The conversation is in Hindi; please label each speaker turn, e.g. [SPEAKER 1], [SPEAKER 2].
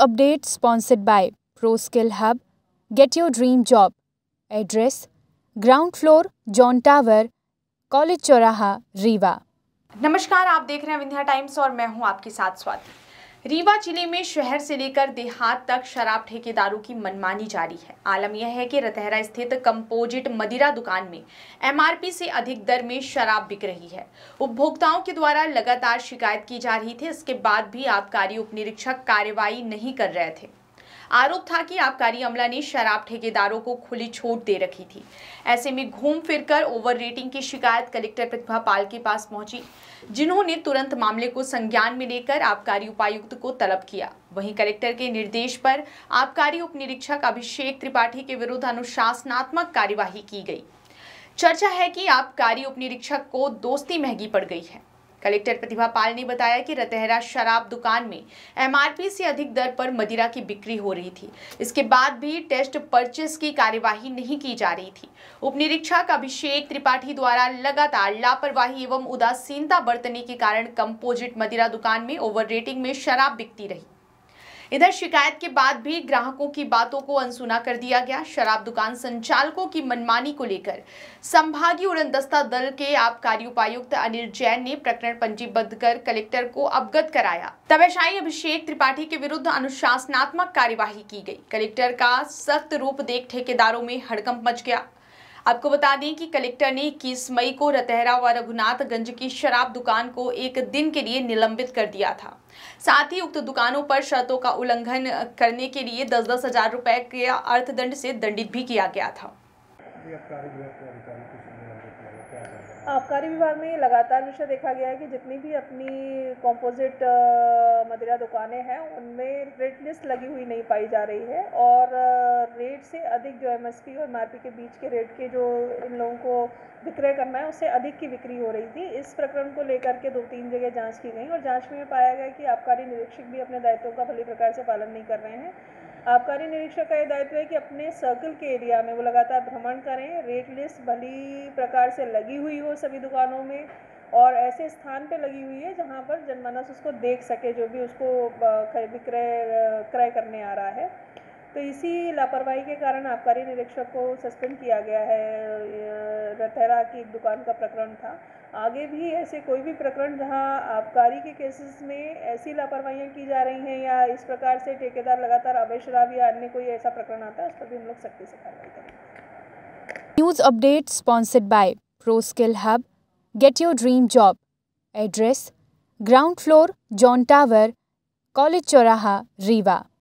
[SPEAKER 1] News update sponsored by ProSkill Hub. Get your dream job. Address: Ground Floor, John Tower, College चौराहा, रीवा।
[SPEAKER 2] नमस्कार, आप देख रहे हैं विंध्या टाइम्स और मैं हूं आपके साथ स्वाति। रीवा जिले में शहर से लेकर देहात तक शराब ठेकेदारों की मनमानी जारी है। आलम यह है कि रतहरा स्थित कंपोजिट मदिरा दुकान में एमआरपी से अधिक दर में शराब बिक रही है। उपभोक्ताओं के द्वारा लगातार शिकायत की जा रही थी। इसके बाद भी आबकारी उप निरीक्षक कार्रवाई नहीं कर रहे थे। आरोप था कि आबकारी अमला ने शराब ठेकेदारों को खुली छूट दे रखी थी। ऐसे में घूम फिरकर ओवर रेटिंग की शिकायत कलेक्टर प्रतिभा पाल के पास पहुंची, जिन्होंने तुरंत मामले को संज्ञान में लेकर आबकारी उपायुक्त को तलब किया। वहीं कलेक्टर के निर्देश पर आबकारी उप निरीक्षक अभिषेक त्रिपाठी के विरुद्ध अनुशासनात्मक कार्यवाही की गई। चर्चा है कि आबकारी उप निरीक्षक को दोस्ती महंगी पड़ गई है। कलेक्टर प्रतिभा पाल ने बताया कि रतहरा शराब दुकान में एमआरपी से अधिक दर पर मदिरा की बिक्री हो रही थी। इसके बाद भी टेस्ट परचेस की कार्यवाही नहीं की जा रही थी। उप निरीक्षक अभिषेक त्रिपाठी द्वारा लगातार लापरवाही एवं उदासीनता बरतने के कारण कंपोजिट मदिरा दुकान में ओवर रेटिंग में शराब बिकती रही। इधर शिकायत के बाद भी ग्राहकों की बातों को अनसुना कर दिया गया। शराब दुकान संचालकों की मनमानी को लेकर संभागीय उड़नदस्ता दल के आबकारी उपायुक्त अनिल जैन ने प्रकरण पंजीबद्ध कर कलेक्टर को अवगत कराया। तबेशाई अभिषेक त्रिपाठी के विरुद्ध अनुशासनात्मक कार्यवाही की गई। कलेक्टर का सख्त रूप देख ठेकेदारों में हड़कंप मच गया। आपको बता दें कि कलेक्टर ने 21 मई को रतहरा व रघुनाथगंज की शराब दुकान को एक दिन के लिए निलंबित कर दिया था। साथ ही उक्त दुकानों पर शर्तों का उल्लंघन करने के लिए 10-10 हजार रुपए के अर्थदंड से दंडित भी किया गया था।
[SPEAKER 3] आबकारी विभाग में लगातार विषय देखा गया है कि जितनी भी अपनी कंपोजिट मदिरा दुकानें हैं उनमें रेट लिस्ट लगी हुई नहीं पाई जा रही है और रेट से अधिक जो एमएसपी और एमआरपी के बीच के रेट के जो इन लोगों को विक्रय करना है उससे अधिक की बिक्री हो रही थी। इस प्रकरण को लेकर के 2-3 जगह जांच की गई और जांच में पाया गया कि आबकारी निरीक्षक भी अपने दायित्वों का भली प्रकार से पालन नहीं कर रहे हैं। आबकारी निरीक्षक का यह दायित्व है कि अपने सर्कल के एरिया में वो लगातार भ्रमण करें, रेट लिस्ट भली प्रकार से लगी हुई हो सभी दुकानों में और ऐसे स्थान पे लगी हुई है जहां पर जनमानस उसको देख सके, जो भी उसको क्रय करने आ रहा है। तो इसी लापरवाही के कारण आबकारी निरीक्षक को सस्पेंड किया गया है। रतहरा की एक दुकान का प्रकरण था। आगे भी ऐसे कोई भी प्रकरण जहां आबकारी के केसेस में ऐसी लापरवाहियां की जा रही हैं या इस प्रकार से ठेकेदार लगातार अवैध शराब या अन्य कोई ऐसा प्रकरण आता है, उस पर भी हम लोग सख्ती से कार्रवाई करेंगे।
[SPEAKER 1] News update sponsored by ProSkill Hub. Get your dream job. Address: Ground Floor, John Tower, College चौराहा, रीवा।